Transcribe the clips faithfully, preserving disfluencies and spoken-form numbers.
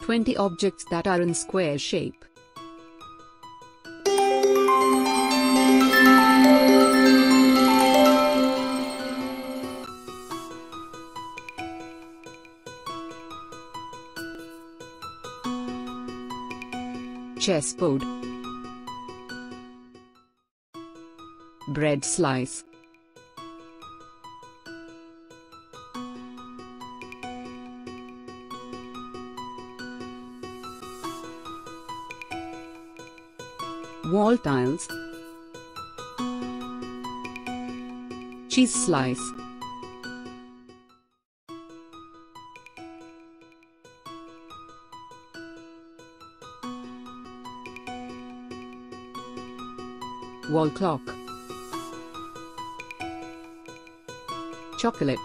twenty objects that are in square shape. Chessboard. Bread slice. Wall tiles. Cheese slice. Wall clock. Chocolate.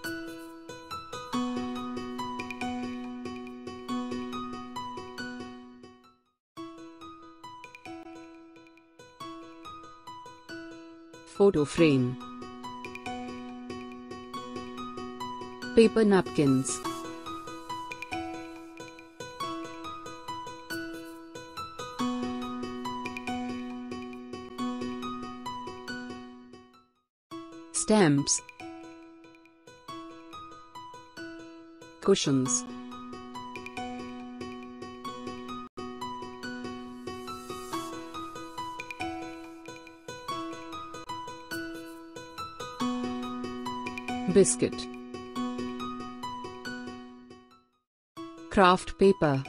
Photo frame. Paper napkins. Stamps. Cushions. Biscuit. Craft paper.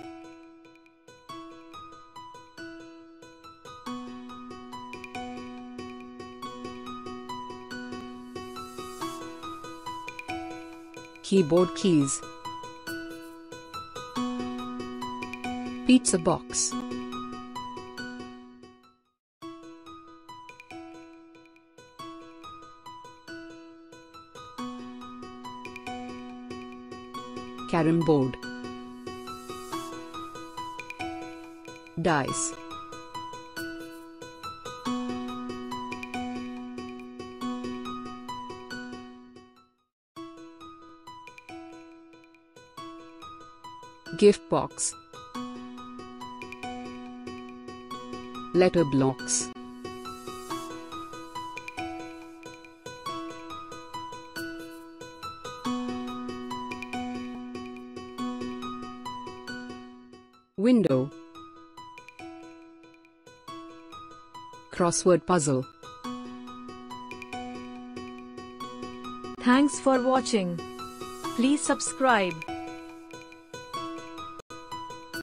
Keyboard keys. Pizza box. Carom board. Dice. Gift box. Letter blocks. Window. Crossword puzzle. Thanks for watching. Please subscribe.